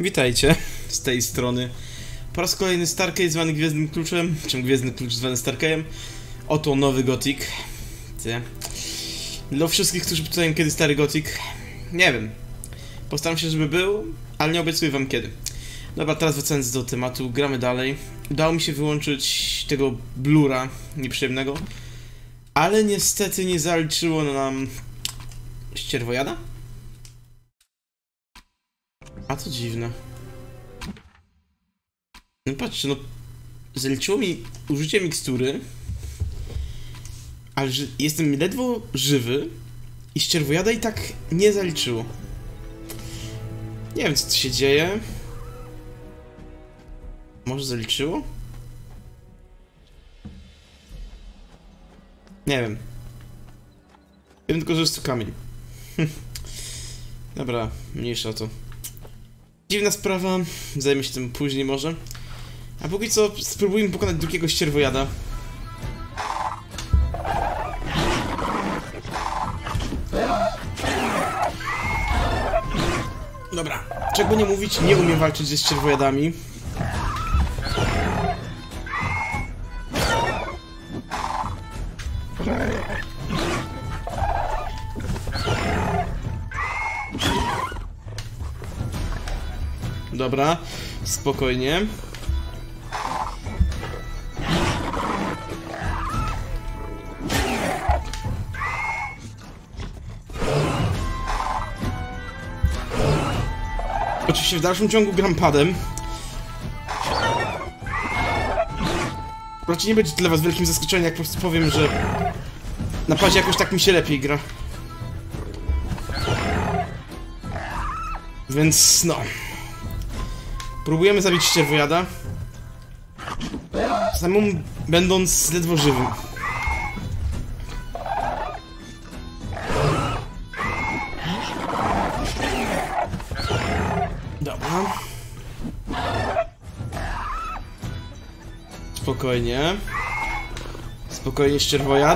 Witajcie z tej strony. Po raz kolejny Starkey zwany Gwiezdnym Kluczem, czym Gwiezdny Klucz zwany Starkeyem. Oto nowy Gothic. Dla wszystkich, którzy pytają kiedy stary Gothic, nie wiem. Postaram się, żeby był, ale nie obiecuję wam kiedy. Dobra, teraz wracając do tematu, gramy dalej. Udało mi się wyłączyć tego blura nieprzyjemnego, ale niestety nie zaliczyło nam ścierwojada? A to dziwne. No patrzcie, no zaliczyło mi użycie mikstury, ale że jestem ledwo żywy i ścierwojada i tak nie zaliczyło. Nie wiem, co tu się dzieje. Może zaliczyło? Nie wiem. Wiem tylko, że jest tu kamień. Dobra, mniejsza o to. Dziwna sprawa, zajmę się tym później może. A póki co spróbujmy pokonać drugiego ścierwojada. Dobra, czego nie mówić, nie umiem walczyć ze ścierwojadami. Dobra, spokojnie. Oczywiście w dalszym ciągu gram padem. Raczej nie będzie dla was wielkim zaskoczeniem, jak po prostu powiem, że na padzie jakoś tak mi się lepiej gra. Więc no. Próbujemy zabić ścierwojada, samemu będąc ledwo żywym. Dobra. Spokojnie. Spokojnie, ścierwojad.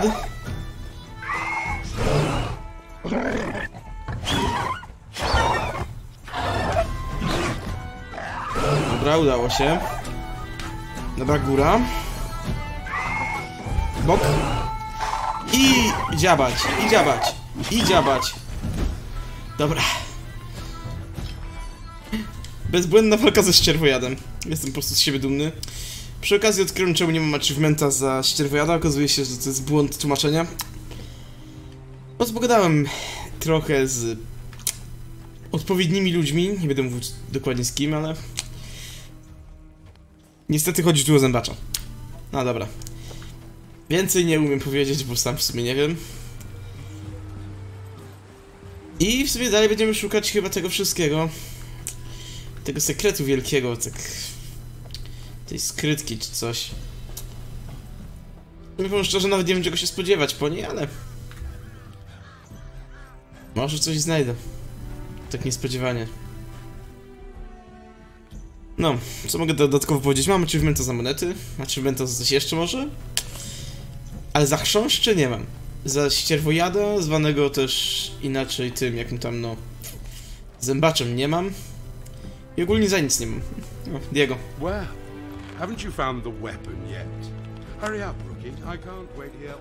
Dobra, udało się. Dobra, góra. Bok. I dziabać, i dziabać, i dziabać. Dobra. Bezbłędna walka ze ścierwojadem. Jestem po prostu z siebie dumny. Przy okazji odkryłem, czemu nie mam achievementa za ścierwojada. Okazuje się, że to jest błąd tłumaczenia. Pogadałem trochę z odpowiednimi ludźmi. Nie będę mówił dokładnie z kim, ale niestety chodzi tu o zębacza. No dobra. Więcej nie umiem powiedzieć, bo sam w sumie nie wiem. I w sumie dalej będziemy szukać chyba tego wszystkiego. Tego sekretu wielkiego, tak... tej skrytki czy coś. Powiem szczerze, nawet nie wiem czego się spodziewać po niej, ale... może coś znajdę. Tak niespodziewanie. No, co mogę dodatkowo powiedzieć? Mam achievementa za monety, achievementa za coś jeszcze może? Ale za chrząszczy nie mam. Za ścierwojada, zwanego też inaczej tym, jakim tam, no... zębaczem nie mam. I ogólnie za nic nie mam. No, Diego. Well, haven't you found the weapon yet? Hurry up, Rookie. I can't wait here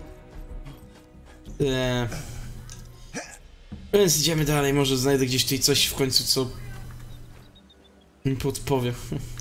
all... Więc idziemy dalej, może znajdę gdzieś tutaj coś w końcu, co mi podpowie.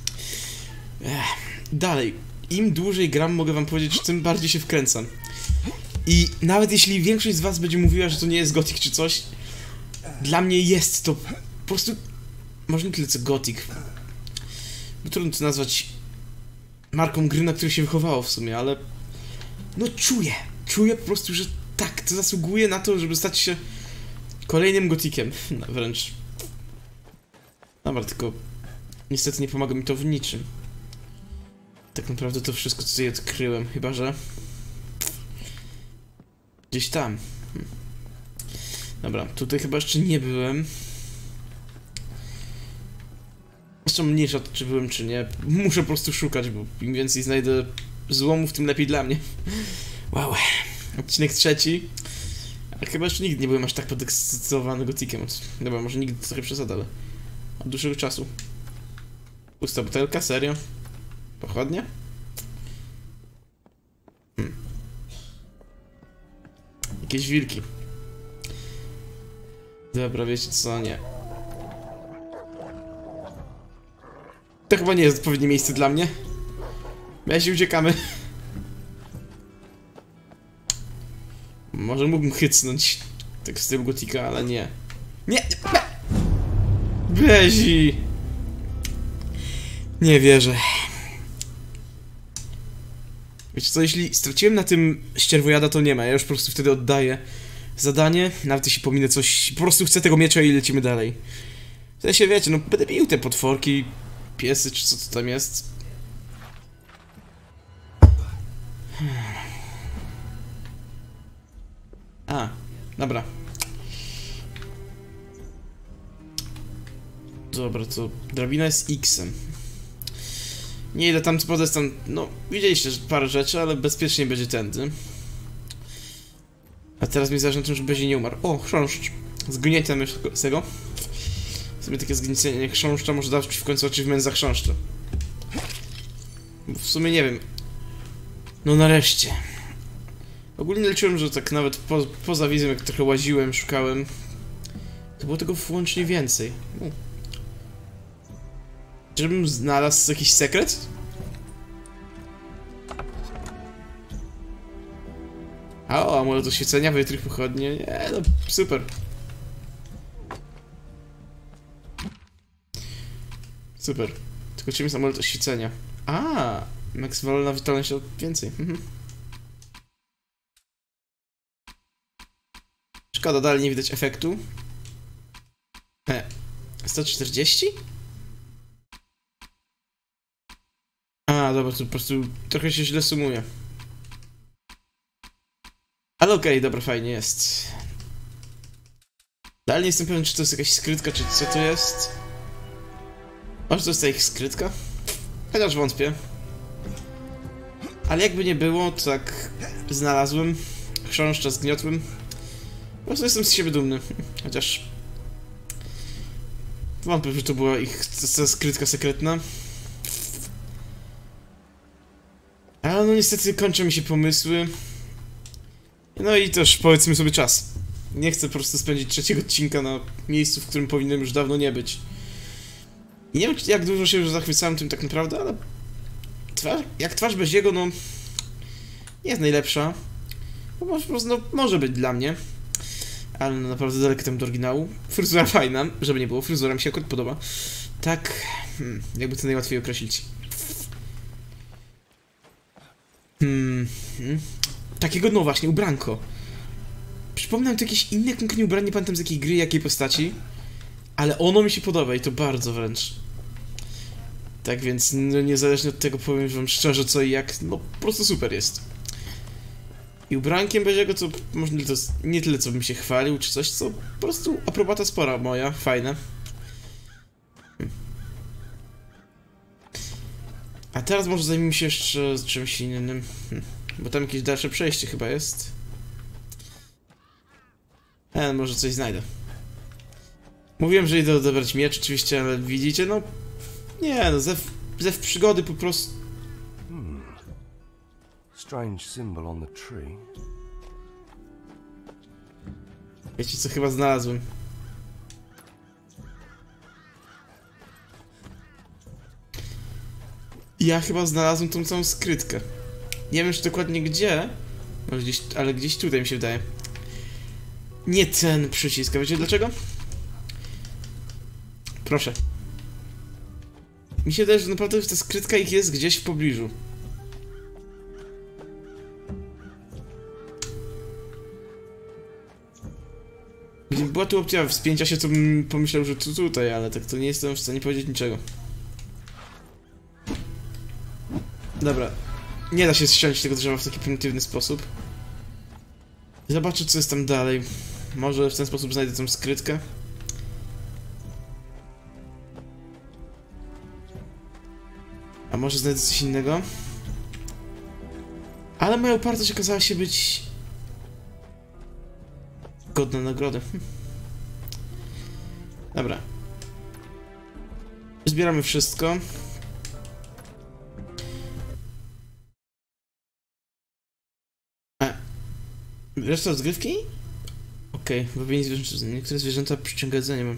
Dalej, im dłużej gram, mogę wam powiedzieć, tym bardziej się wkręcam. I nawet jeśli większość z was będzie mówiła, że to nie jest Gothic czy coś, dla mnie jest to po prostu... może nie tyle co Gothic. Bo trudno to nazwać marką gry, na której się wychowało w sumie, ale... no czuję po prostu, że tak, to zasługuje na to, żeby stać się kolejnym Gothiciem. No, wręcz. Dobra, tylko niestety nie pomaga mi to w niczym. Tak naprawdę to wszystko, co tutaj odkryłem, chyba że... gdzieś tam. Dobra, tutaj chyba jeszcze nie byłem. Jeszcze mniejsza to, czy byłem, czy nie. Muszę po prostu szukać, bo im więcej znajdę złomów, tym lepiej dla mnie. Wow. Odcinek 3. A chyba jeszcze nigdy nie byłem aż tak podekscytowany Gothiciem. Dobra, może nigdy to trochę przesada, ale... Od dłuższego czasu. Pusta butelka, serio? Pochodnie? Jakieś wilki. Dobra, wiecie co? Nie. To chyba nie jest odpowiednie miejsce dla mnie. My się uciekamy. Może mógłbym chycnąć tak z tyłu gotika, ale nie. Nie! Bezi! Nie wierzę. Wiecie co, jeśli straciłem na tym ścierwojada, to nie ma. Ja już po prostu wtedy oddaję zadanie, nawet jeśli pominę coś. Po prostu chcę tego miecza i lecimy dalej. W sensie, wiecie, no będę bił te potworki, piesy, czy co to tam jest. A, dobra. Dobra, to drabina jest X-em. Nie idę tam, co prawda jest tam, no, widzieliście że parę rzeczy, ale bezpiecznie będzie tędy. A teraz mi zależy na tym, żeby Bezi nie umarł. O, chrząszcz. Zgnięcie tego. Sobie takie zgnięcie chrząszcza może dać w końcu achievement za chrząszcze. W sumie nie wiem. No nareszcie. Ogólnie liczyłem, że tak nawet poza wizją, jak trochę łaziłem, szukałem, to było tego włącznie więcej. Żebym znalazł jakiś sekret? O, amulet oświecenia, wytrych pochodnie. Nie, no super. Super. Tylko czym jest amulet oświecenia? A, max wolna witalność o więcej. Szkoda, dalej nie widać efektu. 140? A, dobra, to po prostu trochę się źle sumuje. Ale okej, dobra, fajnie jest. Dalej nie jestem pewien, czy to jest jakaś skrytka, czy co to jest. Może to jest ta ich skrytka? Chociaż wątpię. Ale jakby nie było, to tak znalazłem. Chrząszcza zgniotłem. Po prostu jestem z siebie dumny. Chociaż... wątpię, że to była ich skrytka sekretna. Ale no niestety kończą mi się pomysły. No i też powiedzmy sobie czas. Nie chcę po prostu spędzić trzeciego odcinka na miejscu, w którym powinienem już dawno nie być. I nie wiem jak dużo się już zachwycałem tym tak naprawdę, ale... jak twarz Beziego, no... nie jest najlepsza. Po prostu, no, może być dla mnie. Ale no, naprawdę daleko tam do oryginału. Fryzura fajna, żeby nie było, fryzura mi się akurat podoba. Tak... jakby to najłatwiej określić. Takiego, no właśnie, ubranko. Przypominam to jakieś inne konkretnie ubranie, nie pamiętam z jakiej gry, jakiej postaci. Ale ono mi się podoba i to bardzo wręcz. Tak więc, no niezależnie od tego powiem wam szczerze co i jak, no po prostu super jest. I ubrankiem Beziego to może nie tyle co bym się chwalił czy coś, co po prostu aprobata spora moja, fajne. A teraz może zajmijmy się jeszcze czymś innym. Bo tam jakieś dalsze przejście chyba jest. Może coś znajdę. Mówiłem, że idę odebrać miecz oczywiście, ale widzicie, no... nie, no zew przygody po prostu... Strange symbol on the tree. Wiecie co chyba znalazłem? Ja chyba znalazłem tą całą skrytkę. Nie wiem już dokładnie gdzie, może gdzieś, ale gdzieś tutaj mi się wydaje. Nie ten przycisk, a wiecie dlaczego? Proszę. Mi się wydaje, że naprawdę ta skrytka ich jest gdzieś w pobliżu. Gdyby była tu opcja wspięcia się, to bym pomyślał, że tutaj, ale tak to nie jestem w stanie powiedzieć niczego. Dobra. Nie da się ściąć tego drzewa w taki prymitywny sposób. Zobaczę, co jest tam dalej. Może w ten sposób znajdę tą skrytkę. A może znajdę coś innego? Ale moja upartość okazała się być... godna nagrody. Dobra. pozbieramy wszystko. Reszta rozgrywki? Okej, wabienie zwierzęta. Niektóre zwierzęta przyciąga jedzeniem.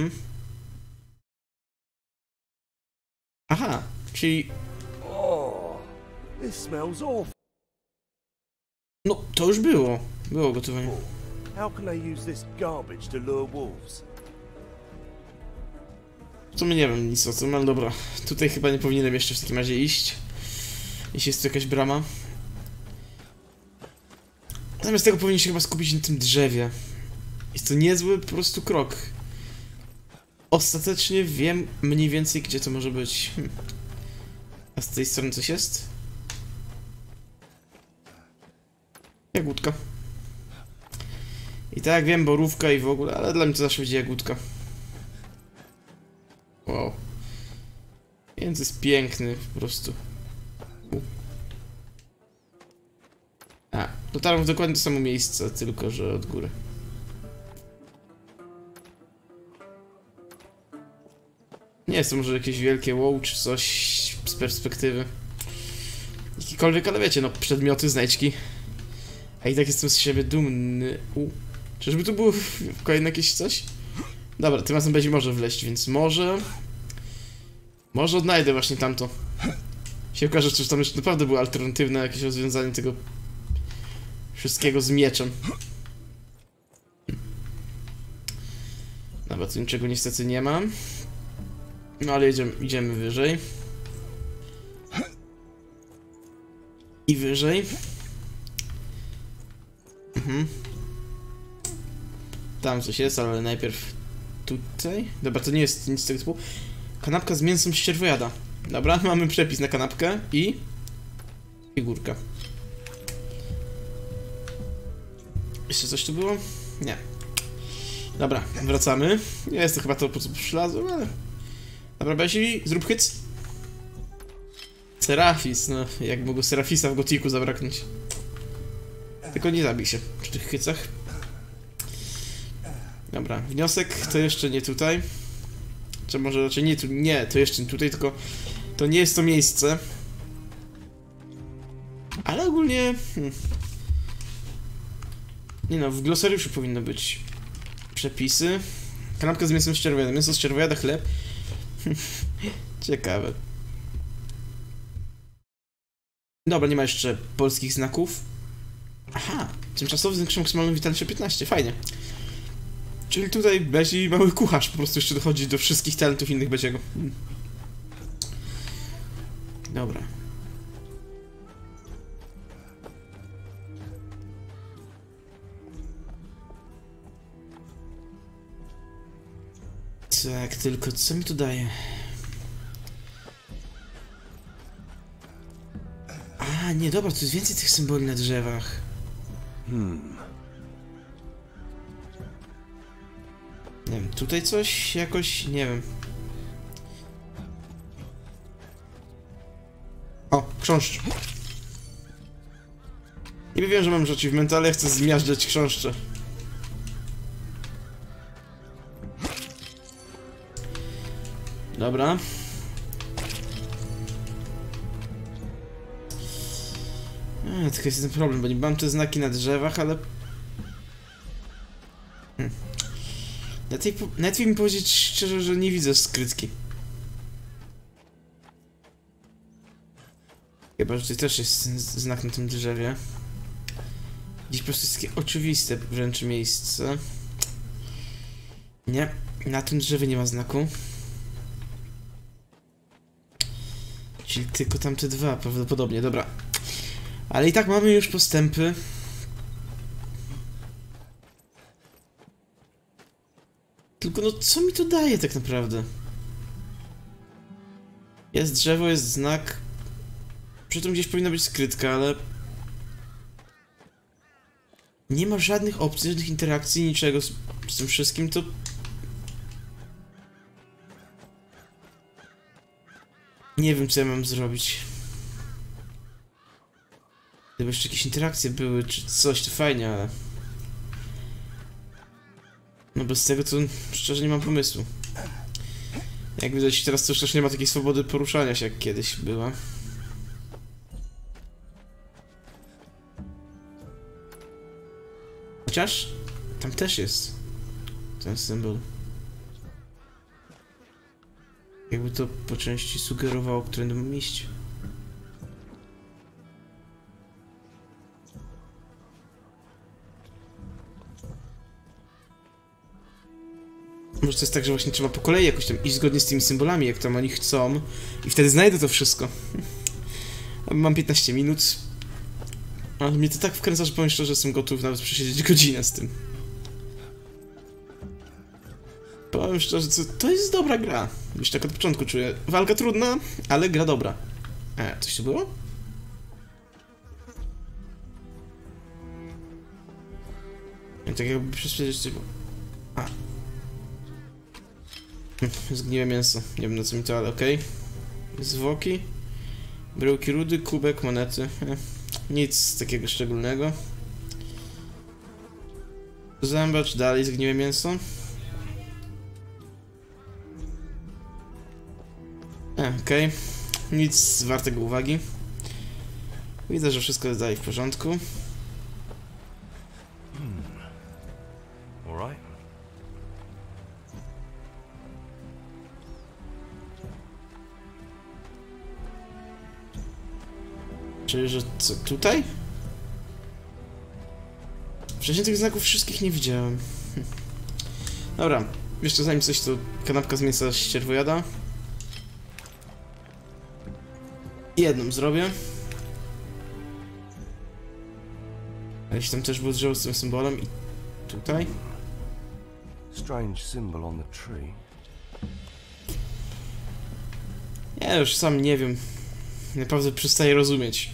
Aha, czyli... Oh, this smells awful. No, to już było. Było gotowanie. How can I use this garbage to lure wolves? W sumie nie wiem nic o tym, ale dobra. Tutaj chyba nie powinienem jeszcze w takim razie iść. Jeśli jest tu jakaś brama. Zamiast tego powinien się chyba skupić na tym drzewie. Jest to niezły po prostu krok. Ostatecznie wiem mniej więcej, gdzie to może być. A z tej strony coś jest? Jagódka. I tak wiem, borówka i w ogóle, ale dla mnie to zawsze będzie jagódka. Wow. Więc jest piękny po prostu. A, dotarłem w dokładnie to samo miejsce, tylko że od góry. Nie jest to może jakieś wielkie wow czy coś z perspektywy. Jakikolwiek, ale wiecie, no przedmioty, znajdźki. A i tak jestem z siebie dumny. Czyżby tu było kolejne jakieś coś? Dobra, tym razem będzie może wleźć, więc może... Może odnajdę właśnie tamto. Się okaże, że tam jeszcze naprawdę było alternatywne jakieś rozwiązanie tego... wszystkiego z mieczem. Dobra, tu niczego niestety nie ma. No ale idziemy wyżej. I wyżej. Tam coś jest, ale najpierw tutaj. Dobra, to nie jest nic z tego typu. Kanapka z mięsem ścierwojada. Dobra, mamy przepis na kanapkę i... figurka. Jeszcze coś tu było? Nie. Dobra, wracamy. Nie jest to chyba to, po co przyszedłem, ale... Dobra, Bezi, zrób hyc. Serafis, no jak mogło Serafisa w Gotiku zabraknąć. Tylko nie zabij się przy tych hycach. Dobra, wniosek to jeszcze nie tutaj. Czy może raczej nie tu, nie, to jeszcze nie tutaj, tylko to nie jest to miejsce. Ale ogólnie... Nie no, w glosariuszu powinno być przepisy. Kanapka z mięsem z czerwojada. Mięso z czerwojada, chleb. Ciekawe. Dobra, nie ma jeszcze polskich znaków. Aha, tymczasowy zwiększył maksymalną witalność o 15, fajnie. Czyli tutaj Bezi mały kucharz, po prostu jeszcze dochodzi do wszystkich talentów innych Beziego. Dobra. Tak, tylko co mi tu daje? A, nie, dobra, tu jest więcej tych symboli na drzewach. Nie wiem, tutaj coś jakoś, nie wiem. O, chrząszcz. Nie wiem, że mam rzeczy w mentale, chcę zmiażdżać chrząszcze. Dobra. Tylko jest ten problem, bo nie mam te znaki na drzewach, ale... Najlepiej mi powiedzieć szczerze, że nie widzę skrytki. Chyba, że tutaj też jest znak na tym drzewie. Gdzieś po prostu jest takie oczywiste wręcz miejsce. Nie, na tym drzewie nie ma znaku. Czyli tylko tamte dwa prawdopodobnie, dobra. Ale i tak mamy już postępy. Tylko no co mi to daje tak naprawdę? Jest drzewo, jest znak. Przy tym gdzieś powinna być skrytka, ale... Nie ma żadnych opcji, żadnych interakcji, niczego z tym wszystkim, to... Nie wiem, co ja mam zrobić. Gdyby jeszcze jakieś interakcje były, czy coś, to fajnie, ale... No bez tego to szczerze nie mam pomysłu. Jak widać, teraz to już też nie ma takiej swobody poruszania się, jak kiedyś była. Chociaż tam też jest ten symbol. Jakby to po części sugerowało, którędy mam iść. Może to jest tak, że właśnie trzeba po kolei jakoś tam iść zgodnie z tymi symbolami, jak tam oni chcą. I wtedy znajdę to wszystko. Mam 15 minut. Ale mnie to tak wkręca, że powiem szczerze, że jestem gotów nawet przesiedzieć godzinę z tym. Powiem szczerze, to jest dobra gra. Już tak od początku czuję. Walka trudna, ale gra dobra. Coś tu było? I tak jakby przesiedzieć coś było. Zgniłe mięso. Nie wiem na co mi to, ale okej. Zwłoki. Bryłki rudy, kubek, monety. Nic takiego szczególnego. Zębacz, dalej zgniłe mięso. Okej. Nic wartego uwagi. Widzę, że wszystko jest dalej w porządku. Alright. Czyli, że co, tutaj? Wcześniej tych znaków wszystkich nie widziałem. Dobra, jeszcze zanim coś, to kanapka z mięsa ścierwojada. Jedną zrobię. A jeśli tam też było drzewo z tym symbolem i tutaj. Strange symbol on the tree. Ja już sam nie wiem. Naprawdę przestaję rozumieć.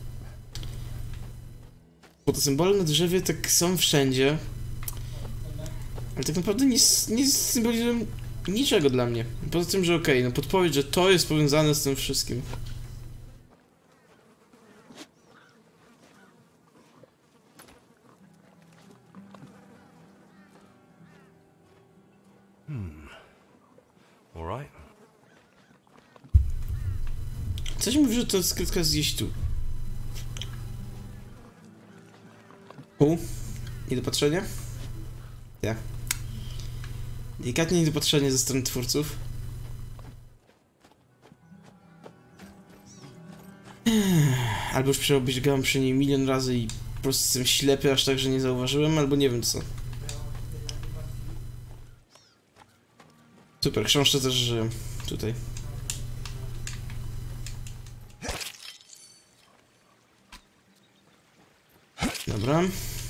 Bo te symbole na drzewie tak są wszędzie. Ale tak naprawdę nie symbolizują niczego dla mnie. Poza tym, że okej, no podpowiedź, że to jest powiązane z tym wszystkim. Alright. Coś mówi, że to skrytka jest gdzieś tu. Niedopatrzenie? Ja. Delikatnie niedopatrzenie ze strony twórców. Albo już przebiegałem przy niej milion razy i po prostu jestem ślepy aż tak, że nie zauważyłem, albo nie wiem co. Super, książce też żyją. Tutaj. Dobra.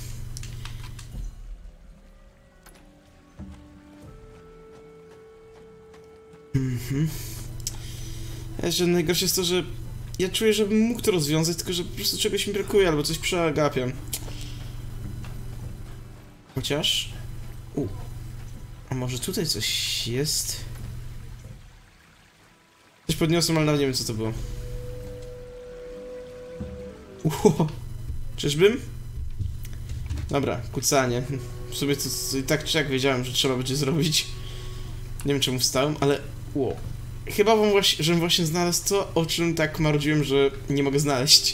Jeszcze najgorsze jest to, że ja czuję, że bym mógł to rozwiązać, tylko że po prostu czegoś mi brakuje, albo coś przegapiam. Chociaż... A może tutaj coś jest? Coś podniosłem, ale nawet nie wiem co to było. Czyżbym? Dobra, kucanie. W sumie to i tak czy jak wiedziałem, że trzeba będzie zrobić. Nie wiem czemu wstałem, ale... Chyba żebym właśnie znalazł to, o czym tak marudziłem, że nie mogę znaleźć.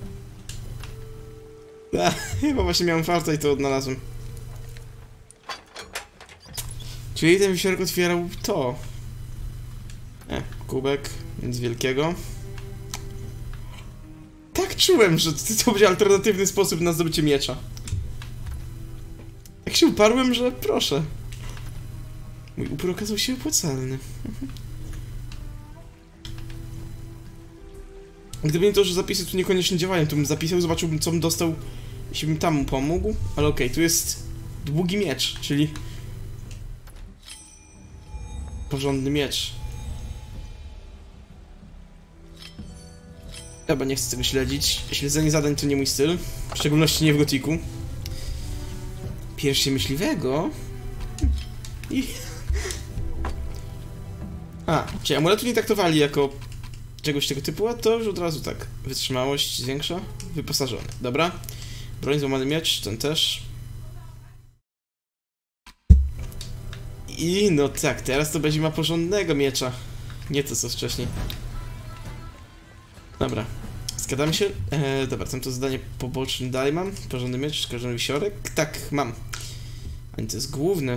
Chyba właśnie miałem farta i to odnalazłem. Czyli ten wisiorek otwierał to. Kubek, nic wielkiego. Tak czułem, że to będzie alternatywny sposób na zdobycie miecza. Tak się uparłem, że proszę. Mój upór okazał się opłacalny. Gdyby nie to, że zapisy tu niekoniecznie działają, to bym zapisał, zobaczyłbym co bym dostał, jeśli bym tam mu pomógł. Ale okej, tu jest długi miecz, czyli... porządny miecz. Chyba nie chcę tego śledzić. Śledzenie zadań to nie mój styl. W szczególności nie w Gothicu. Pierścień myśliwego? Czyli amuletu nie traktowali jako czegoś tego typu, a to już od razu tak. Wytrzymałość zwiększa. Wyposażony. Dobra. Broń, złamany miecz, ten też. I no tak, teraz to będzie ma porządnego miecza. Nie to co wcześniej. Dobra. Zgadamy się? Dobra, tam to zadanie poboczne dalej mam. Porządny miecz, każdy wisiorek. Tak, mam. A nie, to jest główne.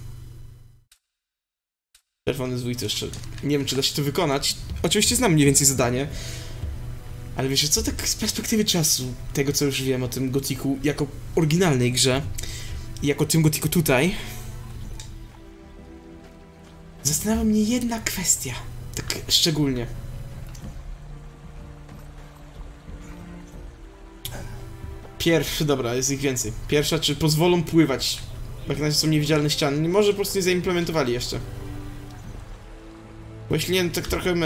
Czerwony zwój to jeszcze... Nie wiem, czy da się to wykonać. Oczywiście znam mniej więcej zadanie. Ale wiesz co, tak z perspektywy czasu, tego co już wiem o tym Gothicu jako oryginalnej grze i jako tym Gothicu tutaj, zastanawia mnie jedna kwestia, tak szczególnie. Dobra, jest ich więcej. Pierwsza, czy pozwolą pływać? Jak na razie są niewidzialne ściany, może po prostu nie zaimplementowali jeszcze. Bo jeśli nie, no tak trochę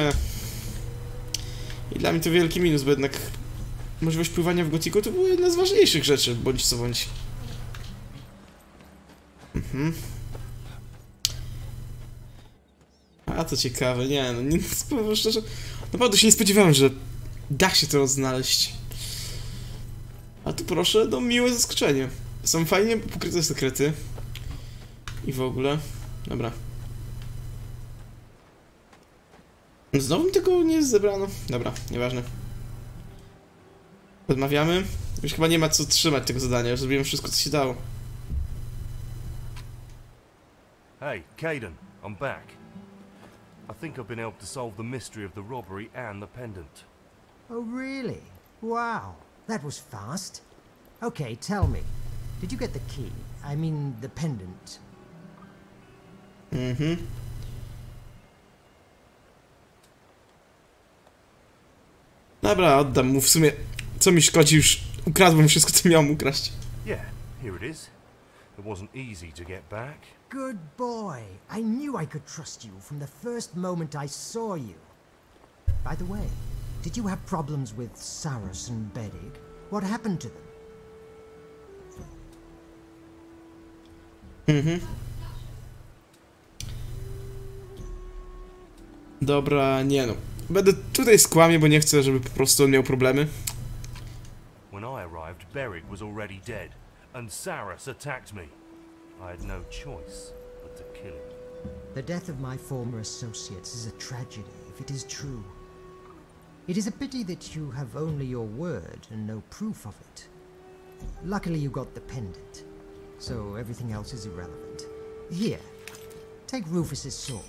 I dla mnie to wielki minus, bo jednak możliwość pływania w Gothicu to była jedna z ważniejszych rzeczy, bądź co bądź. A to ciekawe, nie no, powiem szczerze, naprawdę się nie spodziewałem, że da się to znaleźć. A tu proszę, no miłe zaskoczenie. Są fajnie pokryte sekrety. I w ogóle. Dobra. Znowu mi tego nie zebrano. Dobra, nieważne. Odmawiamy. Już chyba nie ma co trzymać tego zadania, już zrobiłem wszystko, co się dało. Hey, Caden, I'm back. I think I've been able to solve the mystery of the robbery and the pendant. Oh, really? Wow, that was fast. Okay, tell me, did you get the key? I mean, the pendant. Dobra, oddam mu w sumie. Co mi szkodzi, już ukradłem wszystko, co miałem ukraść. Yeah, here it is. It wasn't easy to get back. Good boy. I knew I could trust you from the first moment I saw you. By the way, did you have problems with Saras and Bedig? What happened to them? Dobra, nie no. Będę tutaj skłamie, bo nie chcę, żeby po prostu on miał problemy. When I arrived, Beric was already dead, and Saras attacked me. I had no choice but to kill him. The death of my former associates is a tragedy, if it is true. It is a pity that you have only your word and no proof of it. Luckily you got the pendant, so everything else is irrelevant. Here, take Rufus's sword.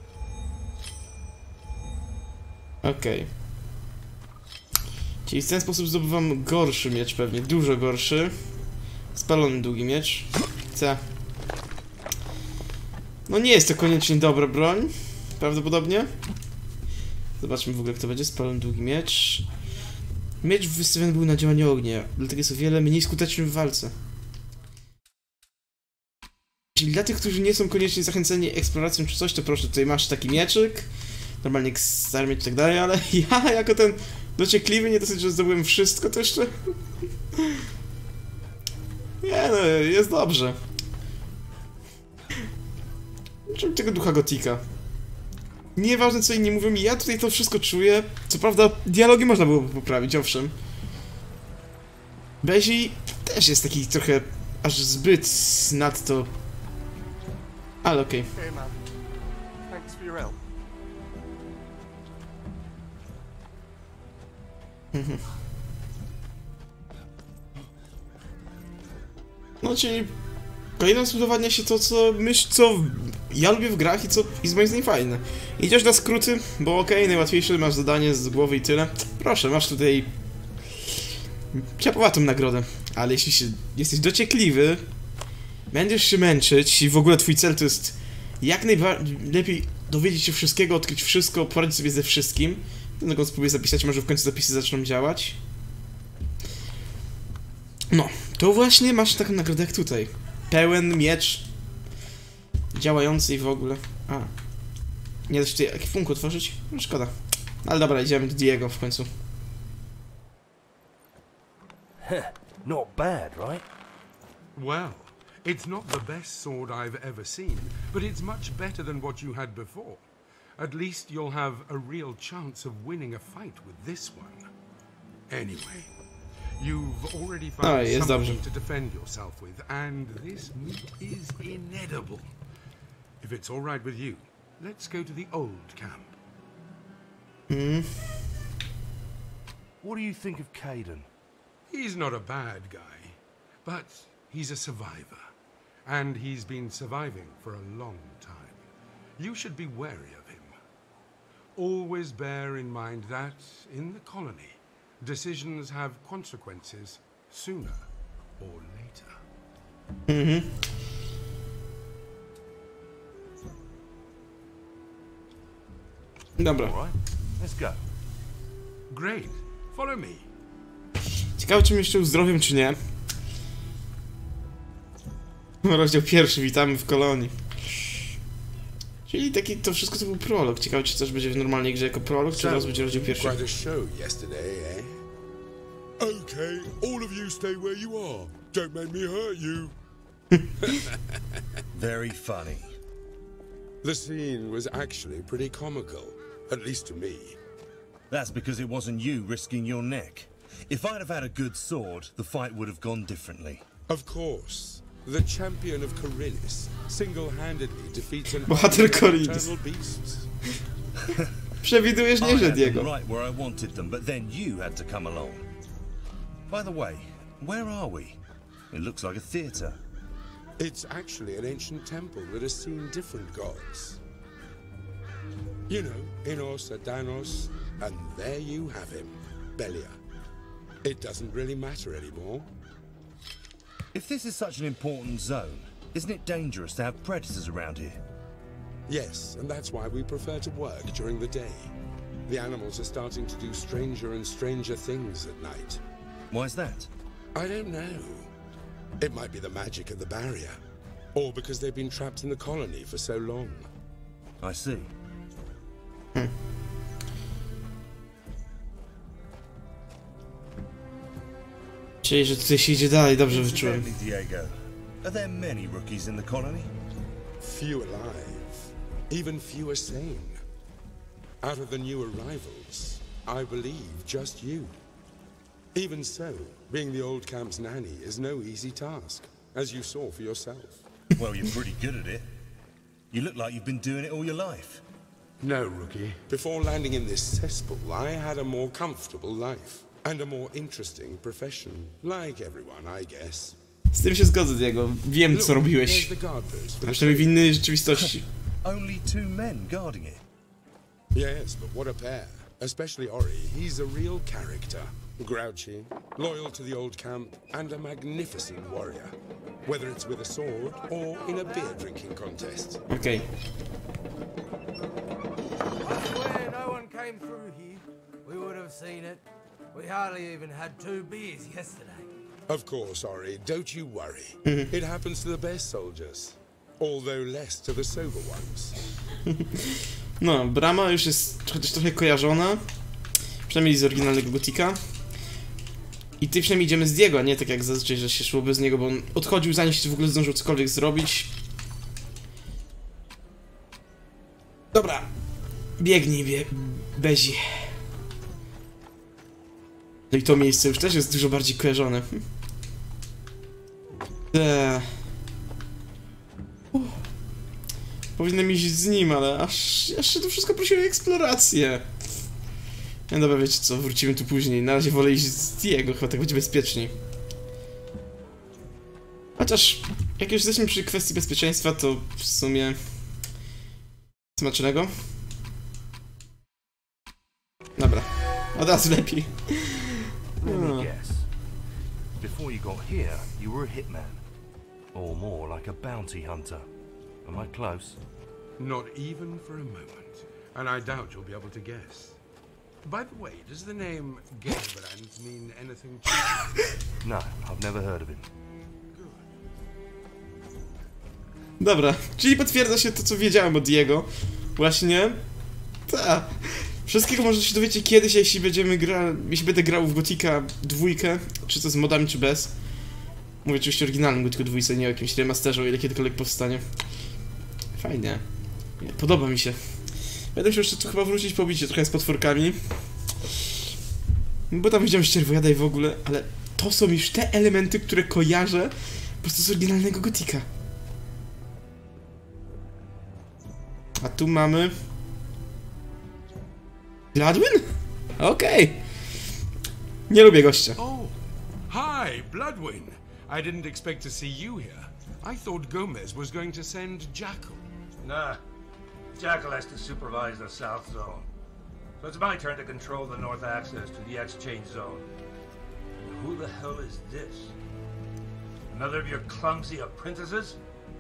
Okej. Czyli w ten sposób zdobywam gorszy miecz pewnie, dużo gorszy. Spalony długi miecz. Chcę. No nie jest to koniecznie dobra broń. Prawdopodobnie. Zobaczmy w ogóle, kto będzie. Spalony długi miecz. Miecz wystawiony był na działanie ognia, dlatego jest o wiele mniej skuteczny w walce. Czyli dla tych, którzy nie są koniecznie zachęceni eksploracją czy coś, to proszę, tutaj masz taki mieczyk. Normalnie stary miecz i tak dalej, ale ja jako ten dociekliwy, nie dosyć, że zdobyłem wszystko, to jeszcze... Nie no, jest dobrze. Czym tego ducha Gotika? Nieważne co inni mówią, ja tutaj to wszystko czuję. Co prawda dialogi można było poprawić, owszem. Bezi też jest taki trochę aż zbyt nadto... Ale okej. Hey man, thanks for your help. No czyli kolejne zbudowanie się to, co ja lubię w grach i co jest moim zdaniem fajne. Idziesz na skróty, bo okej, najłatwiejsze, masz zadanie z głowy i tyle. Proszę, masz tutaj ciapowatą nagrodę. Ale jeśli jesteś dociekliwy, będziesz się męczyć i w ogóle twój cel to jest jak najlepiej dowiedzieć się wszystkiego, odkryć wszystko, poradzić sobie ze wszystkim. Dlatego spróbuję zapisać, może w końcu zapisy zaczną działać. No, to właśnie masz taką nagrodę jak tutaj. Pełen miecz. Działający i w ogóle. A. Nie da się tutaj ekwipunku otworzyć? No szkoda. Ale dobra, idziemy do Diego w końcu. Not bad, right? Well, it's not the best sword I've ever seen, but it's much better than what you had before. At least you'll have a real chance of winning a fight with this one. Anyway, you've already found something to defend yourself with, and this meat is inedible. If it's all right with you, let's go to the old camp. What do you think of Caden? He's not a bad guy, but he's a survivor. And he's been surviving for a long time. You should be wary of him. Always bear in mind that, in the colony, decisions have consequences sooner or later. Dobra. All right, let's go. Great. Follow me. Ciekawe, czy mnie jeszcze uzdrowią, czy nie. Rozdział 1. Witamy w kolonii. Czyli taki, to wszystko to był prolog. Ciekawe, czy też będzie w normalnej grze jako prolog, czy teraz będzie rozdział 1. Quite a show yesterday, eh? Okay, all of you stay where you are. Don't make me hurt you. Very funny. The scene was actually pretty comical, at least to me. That's because it wasn't you risking your neck. If I'd have had a good sword, the fight would have gone differently. Of course. The champion of Korinis single-handedly defeats an Bohater army of Korinis. eternal beasts. Przewidujesz I nieźle, had them Diego. right where I wanted them, but then you had to come along. By the way, where are we? It looks like a theatre. It's actually an ancient temple that has seen different gods. You know, Inos, Adanos, and there you have him, Belia. It doesn't really matter anymore. If this is such an important zone, isn't it dangerous to have predators around here? Yes, and that's why we prefer to work during the day. The animals are starting to do stranger and stranger things at night. Why is that? I don't know. It might be the magic of the barrier, or because they've been trapped in the colony for so long. I see. Czyli, że tutaj się idzie dalej, dobrze wyczułem. Incidentally, Diego, are there many rookies in the colony? Few alive, even fewer sane. Out of the new arrivals, I believe just you. Even so, being the old camp's nanny is no easy task, as you saw for yourself. Well, you're pretty good at it. You look like you've been doing it all your life. No, rookie. Before landing in this cesspool, I had a more comfortable life. And a more interesting profession. Like everyone, I guess. Z tym się zgodzę, Diego. Wiem, co There's robiłeś. the guard post for A the przynajmniej w innej rzeczywistości. Only 2 men guarding it. Yes, but what a pair. Especially Ori. He's a real character. Grouchy, loyal to the old camp, and a magnificent warrior. Whether it's with a sword or in a beer drinking contest. Okej. Swear no one came through here, we would have seen it. We hardly even had 2 beers yesterday. Of course, Ori, don't you worry. It happens to the best soldiers. Although less to the sober ones. No, brama już jest chociaż trochę kojarzona. Przynajmniej z oryginalnego Gotika. I ty przynajmniej idziemy z Diego, a nie tak jak zazwyczaj, że się szło bez niego, bo on odchodził zanim się w ogóle zdążył cokolwiek zrobić. Dobra. Biegnij, Bezi. No i to miejsce już też jest dużo bardziej kojarzone. Powinienem iść z nim, ale aż to wszystko prosiło o eksplorację. No dobra, wiecie co, wrócimy tu później. Na razie wolę iść z Diego, chyba tak będzie bezpieczniej. Chociaż, jak już jesteśmy przy kwestii bezpieczeństwa, to w sumie... Smacznego? Dobra, od razu lepiej. Let me guess. Before you got here, you were a hitman. Or more like a bounty hunter. Am I close? Not even for a moment. And I doubt you'll be able to guess. By the way, does the name Gerbrand mean anything to you? No, I've never heard of him. Dobra, czyli potwierdza się to, co wiedziałem o Diego. Właśnie... Ta. Wszystkiego może się dowiecie kiedyś, jeśli będę grał w Gotika 2, czy to z modami, czy bez. Mówię oczywiście o oryginalnym Gotiku 2, nie o jakimś remasterze, o ile kiedykolwiek powstanie. Fajnie. Podoba mi się. Będę musiał jeszcze tu chyba wrócić, pobić się trochę z potworkami. Bo tam widziałem ścierwojada i w ogóle, ale to są już te elementy, które kojarzę po prostu z oryginalnego Gotika. A tu mamy... Bloodwyn? Okej. Nie lubię gościa. Oh, hi, Bloodwyn. I didn't expect to see you here. I thought Gomez was going to send Jackal. Nah. Jackal has to supervise the South Zone. So it's my turn to control the North access to the Exchange Zone. And who the hell is this? Another of your clumsy apprentices?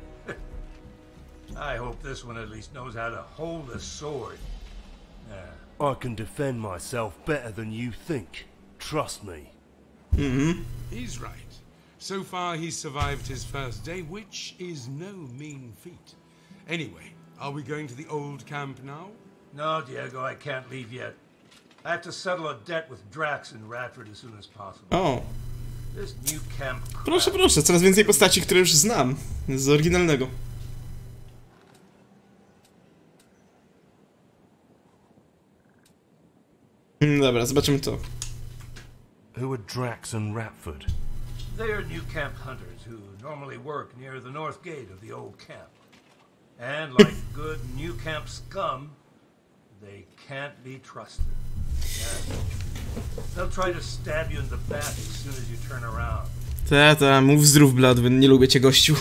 I hope this one at least knows how to hold a sword. I can defend myself better than you think. Trust me. He's right. So far he's survived his first day, which is no mean feat. Anyway, are we going to the old camp now? No, Diego, I can't leave yet. I have to settle a debt with Drax and Radford as soon as possible. O, This new camp crap. proszę, proszę, coraz więcej postaci, które już znam z oryginalnego. Dobra, zobaczymy to. Who are Drax and Radford? They are new camp hunters who normally work near the north gate of the old camp. And like good new camp scum, they can't be trusted. Yeah. They'll try to stab you in the back as soon as you turn around. Ta, mów zdrów, Bloodwyn, nie lubię cię, gościu.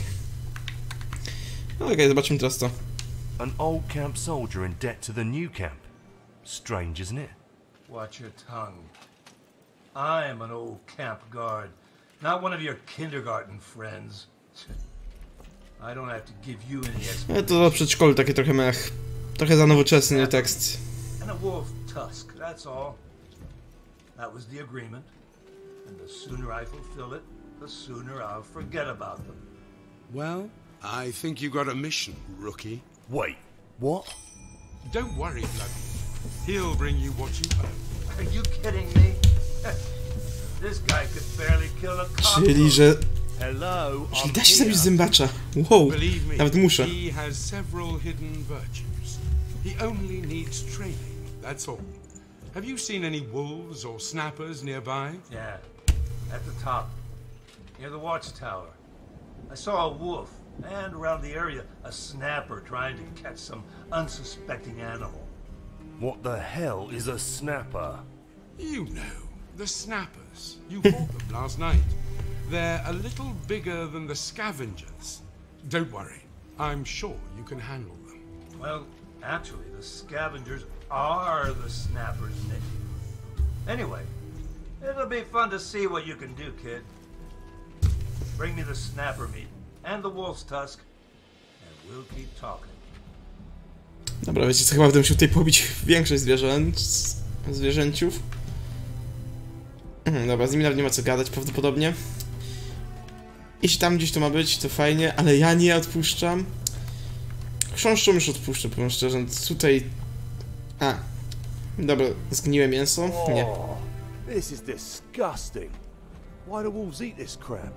Okej, zobaczymy teraz to. An old camp soldier in debt to the new camp. Strange, isn't it? Watch your tongue. I'm an old camp guard, not one of your kindergarten friends. I don't have to give you any explanation. To przedszkolu takie trochę mech. Trochę za nowoczesny tekst. And a wolf tusk, that's all. That was the agreement. And the sooner I fulfill it, the sooner I'll forget about them. Well, I think you got a mission, rookie. Wait, what? Don't worry, Bloodwyn. He'll bring you what you owe. Are you kidding me? This guy could barely kill a cockroach. Czyli, że... Hello, Czyli da się zabić zębacza. Wow, Believe me, nawet muszę. he has several hidden virtues. He only needs training, that's all. Have you seen any wolves or snappers nearby? Yeah, at the top, near the watchtower. I saw a wolf, and around the area, a snapper trying to catch some unsuspecting animal. What the hell is a snapper? You know, the snappers. You fought them last night. They're a little bigger than the scavengers. Don't worry, I'm sure you can handle them. Well, actually, the scavengers are the snappers, Nick. Anyway, it'll be fun to see what you can do, kid. Bring me the snapper meat and the wolf's tusk, and we'll keep talking. Dobra, wiecie co, chyba będę musiał tutaj pobić większość zwierzęciów. Dobra, z nimi nawet nie ma co gadać prawdopodobnie. Jeśli tam gdzieś to ma być, to fajnie, ale ja nie odpuszczam. Chrząszczą już odpuszczę, powiem szczerze, tutaj... A, dobra, zgniłe mięso? Nie. This is disgusting. Why do wolves eat this crap?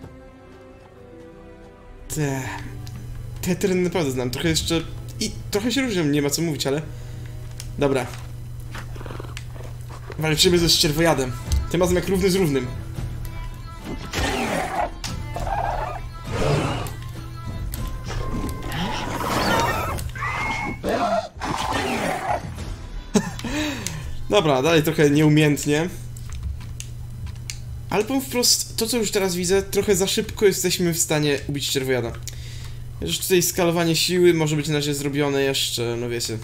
Te tereny naprawdę znam, trochę jeszcze... I trochę się różnią, nie ma co mówić, ale... Dobra. Walczymy ze ścierwojadem. Tym razem jak równy z równym. Dobra, dalej trochę nieumiejętnie. Ale powiem wprost, to co już teraz widzę, trochę za szybko jesteśmy w stanie ubić ścierwojada. Już tutaj skalowanie siły może być na razie zrobione jeszcze, no wiecie,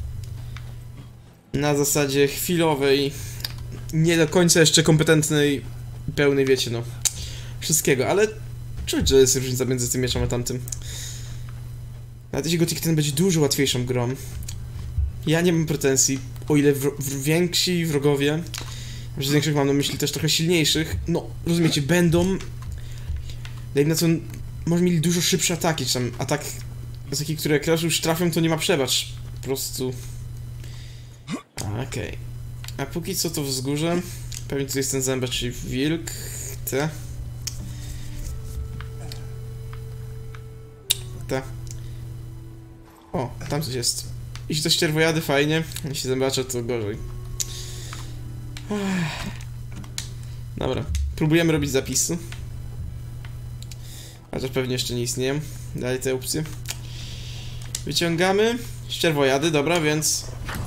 na zasadzie chwilowej, nie do końca jeszcze kompetentnej, pełnej, wiecie, no, wszystkiego, ale czuć, że jest różnica między tym mieczem a tamtym. Nawet jeśli Gothic ten będzie dużo łatwiejszą grą, ja nie mam pretensji, o ile więksi wrogowie, że z większych mam na myśli też trochę silniejszych, no, rozumiecie, będą, dajmy na co, może mieli dużo szybsze ataki, czy tam atak, takie, które jak raz już trafią, to nie ma przebacz, po prostu. Okej. A póki co to wzgórze, pewnie tu jest ten zębacz, czyli wilk, O, tam coś jest. Jeśli to ścierwojady, fajnie, jeśli zębacze, to gorzej. Dobra, próbujemy robić zapisy. Chociaż pewnie jeszcze nie istnieją. Dalej te opcje. Wyciągamy ścierwojady, dobra, więc...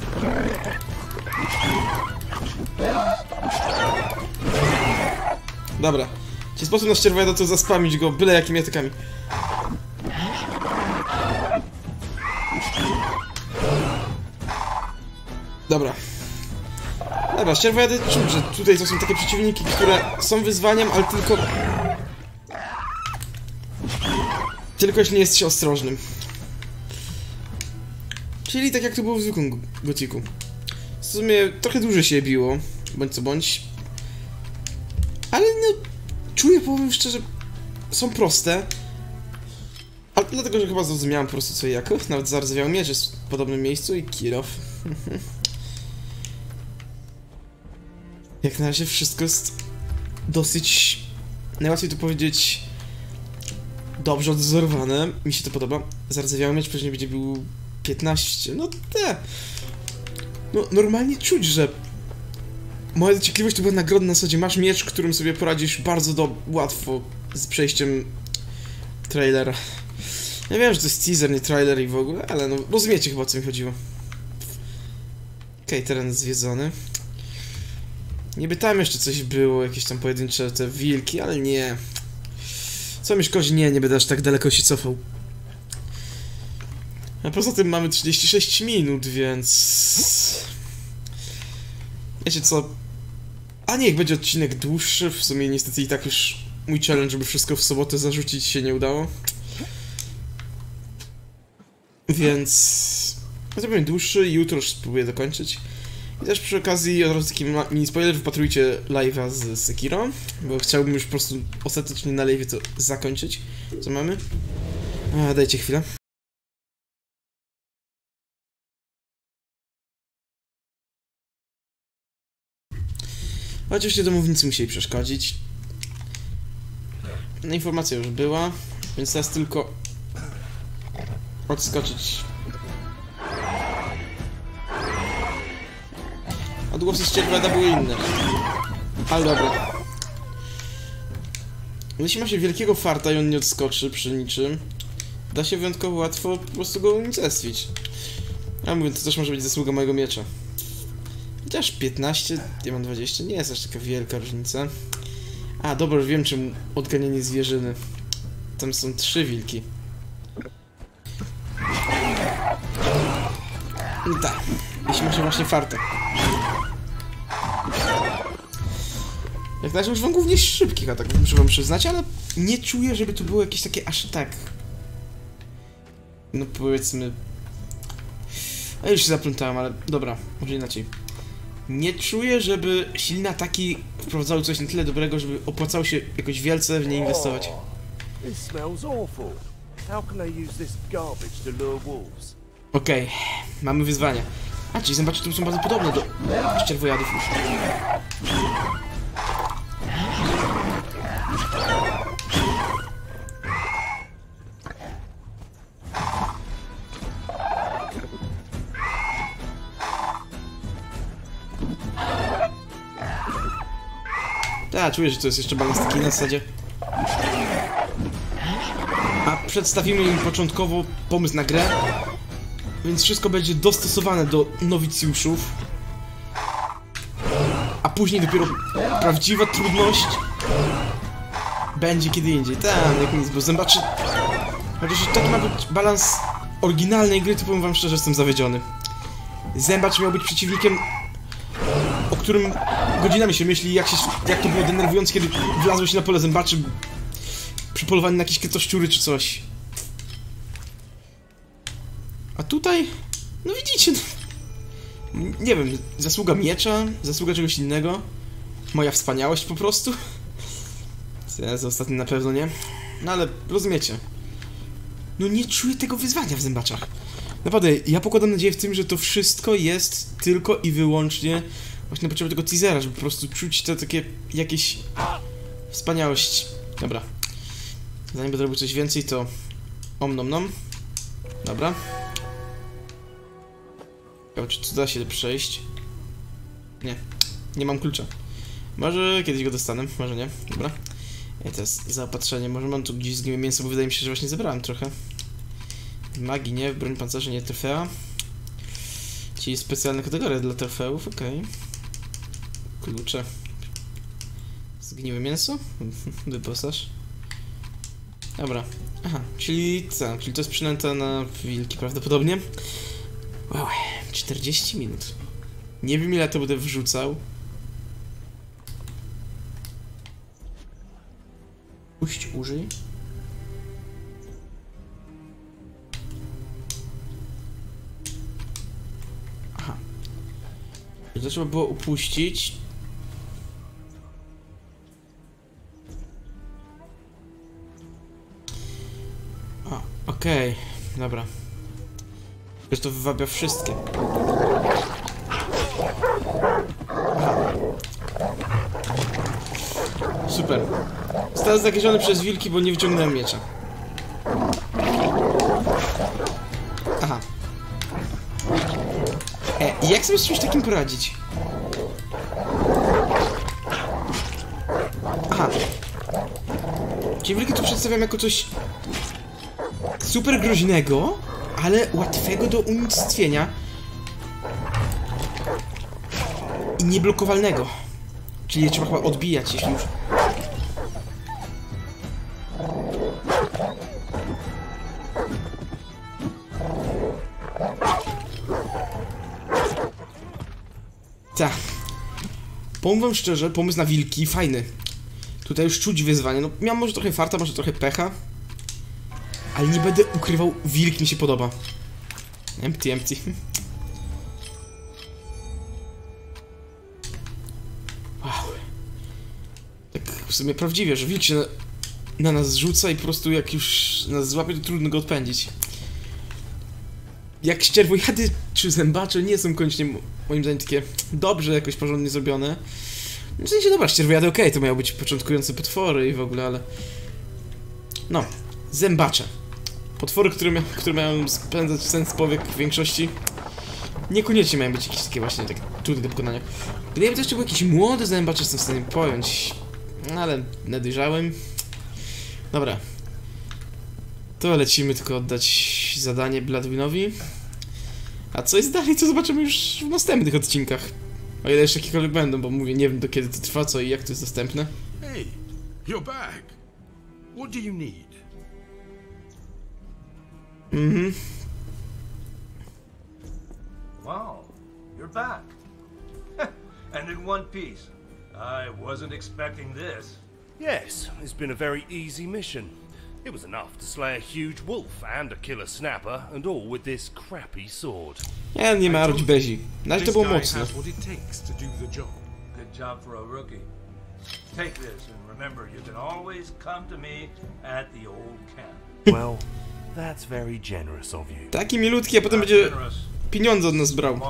Dobra. Czy sposób na ścierwojada to zaspamić go byle jakimi atykami. Dobra. Dobra, ścierwojady czuć, że tutaj to są takie przeciwniki, które są wyzwaniem, ale tylko jeśli nie jesteś ostrożnym. Czyli tak jak to było w zwykłym Gothicu. W sumie trochę dłużej się biło, bądź co bądź. Ale no, czuję, powiem szczerze, są proste. Ale dlatego, że chyba zrozumiałem po prostu co i jak. Nawet zardzewiały miecz jest w podobnym miejscu i kill-off. Jak na razie wszystko jest dosyć, najłatwiej to powiedzieć, dobrze odzorowane. Mi się to podoba. Zardzewiały miecz później będzie był 15. No te. No normalnie czuć, że moja dociekliwość to była nagroda na zasadzie masz miecz, którym sobie poradzisz bardzo łatwo z przejściem trailera. Ja wiem, że to jest teaser, nie trailer i w ogóle, ale no rozumiecie chyba o co mi chodziło. Okej, teren zwiedzony. Niby tam jeszcze coś było, jakieś tam pojedyncze te wilki, ale nie. Co mi szkodzi? Nie będę aż tak daleko się cofał. A poza tym mamy 36 minut, więc... Wiecie co? A niech będzie odcinek dłuższy, w sumie niestety i tak już mój challenge, żeby wszystko w sobotę zarzucić, się nie udało. Więc... zrobimy dłuższy i jutro już spróbuję dokończyć. I też przy okazji, od razu taki mini spoiler, wypatrujcie live'a z Sekiro, bo chciałbym już po prostu ostatecznie na live'ie to zakończyć. Co mamy? Dajcie chwilę. Oczywiście domownicy musieli przeszkodzić. No, informacja już była, więc teraz tylko odskoczyć. Odgłosy ścierwojada były inne. Ale dobra. Jeśli ma się wielkiego farta i on nie odskoczy przy niczym, da się wyjątkowo łatwo po prostu go unicestwić. A mówię, to też może być zasługa mojego miecza. Chociaż 15, ja mam 20, nie jest aż taka wielka różnica. A, dobra, już wiem czym odganianie zwierzyny. Tam są 3 wilki. Tak, jeśli ma się właśnie farta. Jak na razie używam głównie szybkich ataków, muszę wam przyznać, ale nie czuję, żeby to było jakieś takie aż tak... No powiedzmy... A już się zaplątałem, ale dobra, może inaczej. Nie czuję, żeby silne ataki wprowadzały coś na tyle dobrego, żeby opłacało się jakoś wielce w nie inwestować. Okej, mamy wyzwanie. A, czyli zębacze tu są bardzo podobne do ścierwojadów. Tak, czuję, że to jest jeszcze balans taki na zasadzie. A przedstawimy im początkowo pomysł na grę, więc wszystko będzie dostosowane do nowicjuszów. A później dopiero prawdziwa trudność będzie kiedy indziej. Tam, jak nic, bo zębaczy... Chociaż taki ma być balans oryginalnej gry, to powiem wam szczerze, jestem zawiedziony. Zębacz miał być przeciwnikiem, o którym godzinami się myśli, jak to było denerwujące, kiedy wlazło się na pole zębaczy przy polowaniu na jakieś krytoszczury czy coś. A tutaj... No widzicie, no, nie wiem, zasługa miecza, zasługa czegoś innego, moja wspaniałość po prostu. Za ostatni na pewno nie. No ale rozumiecie. No nie czuję tego wyzwania w zębaczach. Naprawdę, ja pokładam nadzieję w tym, że to wszystko jest tylko i wyłącznie właśnie na potrzeby tego teasera, żeby po prostu czuć to takie jakieś wspaniałość. Dobra. Zanim będę robił coś więcej, to om nom nom. Dobra. Czy tu da się przejść? Nie. Nie mam klucza. Może kiedyś go dostanę, może nie. Dobra. I teraz zaopatrzenie. Może mam tu gdzieś zgniłe mięso, bo wydaje mi się, że właśnie zebrałem trochę. Magii nie, broń pancerza nie, trofea. Czyli specjalna kategoria dla trofeów, okej. Klucze. Zgniłe mięso? Wyposaż. Dobra. Aha, czyli co? Czyli to jest przynęta na wilki prawdopodobnie. Wow, 40 minut. Nie wiem ile to będę wrzucał. Puść, użyj. Aha. To trzeba było upuścić. A, okej. Dobra. Już to wywabia wszystkie. Aha. Super. Zostałem zagryziony przez wilki, bo nie wyciągnąłem miecza. Aha. Jak sobie z czymś takim poradzić? Aha. Ci wilki tu przedstawiam jako coś super groźnego, ale łatwego do unicestwienia i nieblokowalnego. Czyli je trzeba chyba odbijać, jeśli już... Tak. Powiem wam szczerze, pomysł na wilki fajny. Tutaj już czuć wyzwanie. No, miałem może trochę farta, może trochę pecha. Ale nie będę ukrywał, wilk mi się podoba. Empty. Wow. Tak w sumie prawdziwie, że wilk się na nas rzuca i po prostu jak już nas złapie, to trudno go odpędzić. Jak ścierwojady czy zębacze nie są koniecznie moim zdaniem takie dobrze jakoś porządnie zrobione. W sensie dobra, ścierwojady okej, to miały być początkujące potwory i w ogóle, ale... No, zębacze. Potwory, które mają spędzać sens powiek w większości, niekoniecznie mają być jakieś takie właśnie tak trudne do pokonania. Gdyby to jeszcze był jakiś młody zębacz, jestem w stanie pojąć, ale nadejrzałem. Dobra. To lecimy tylko oddać zadanie Bloodwinowi. A co jest dalej, to zobaczymy już w następnych odcinkach. O ile jeszcze jakiekolwiek będą, bo mówię, nie wiem do kiedy to trwa, co i jak to jest dostępne. Hey, you're back. What do you need? Wow, you're back. And in one piece. I wasn't expecting this. Yes, it's been a very easy mission. It was enough to slay a huge wolf and a killer snapper, and all with this crappy sword. Nie marudź Bezi. Nawet to było mocne. What it takes to do the job. Good job for a rookie. Take this and remember you can always come to me at the old camp. Well, that's very generous of you. Taki milutki, a potem będzie pieniądze od nas brał.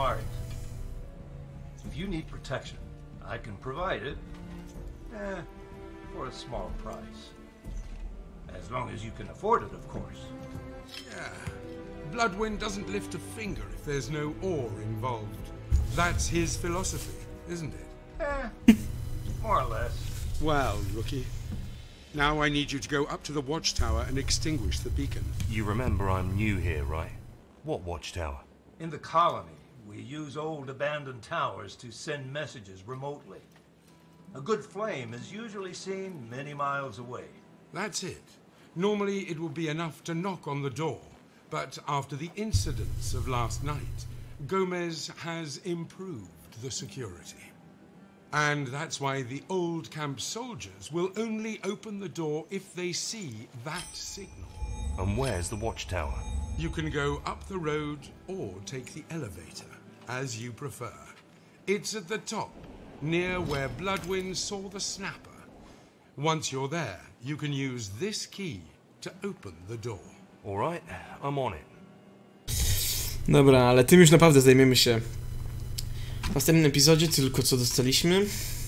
If you need protection, I can provide it. For a small price. As long as you can afford it, of course. Yeah. Bloodwind doesn't lift a finger if there's no ore involved. That's his philosophy, isn't it? More or less. Well, rookie. Now I need you to go up to the watchtower and extinguish the beacon. You remember I'm new here, right? What watchtower? In the colony, we use old abandoned towers to send messages remotely. A good flame is usually seen many miles away. That's it. Normally it would be enough to knock on the door, but after the incidents of last night, Gomez has improved the security. And that's why the old camp soldiers will only open the door if they see that signal. And where's the watchtower? You can go up the road or take the elevator, as you prefer. It's at the top, near where Bloodwind saw the snapper. Once you're there, you can use this key to open the door. All right, I'm on it. Dobra, ale tym już naprawdę zajmiemy się w następnym epizodzie, tylko co dostaliśmy.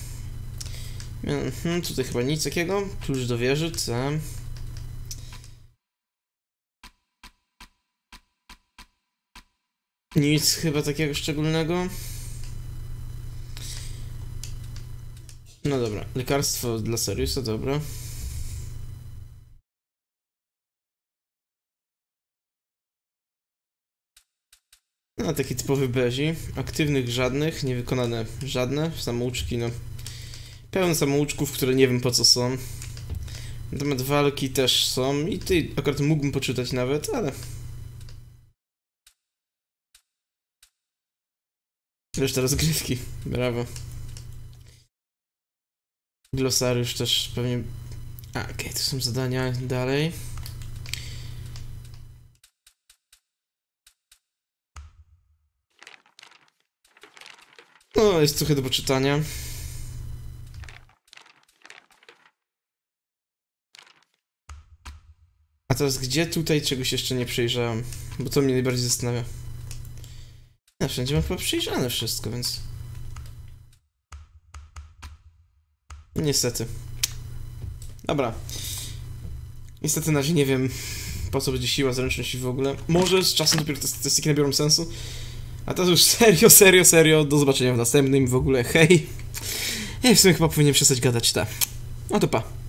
Tutaj chyba nic takiego. Klucz do wieży, co? Nic chyba takiego szczególnego. No dobra, lekarstwo dla Seriusa, dobra. No, taki typowy bezi. Aktywnych żadnych, niewykonane żadne. Samouczki, no. Pełno samouczków, które nie wiem po co są. Na temat walki też są. I ty akurat mógłbym poczytać nawet, ale... Reszta rozgrywki. Brawo. Glosariusz też pewnie... Okej, to są zadania dalej. No, jest trochę do poczytania. A teraz gdzie tutaj czegoś jeszcze nie przejrzałem? Bo to mnie najbardziej zastanawia. Ja wszędzie mam chyba przejrzane wszystko, więc... Niestety. Dobra. Niestety na razie nie wiem, po co będzie siła, zręczność i w ogóle. Może z czasem dopiero te statystyki nabiorą sensu. A teraz już serio, do zobaczenia w następnym w ogóle, hej. Ja w sumie chyba powinienem przestać gadać, tak. No to pa.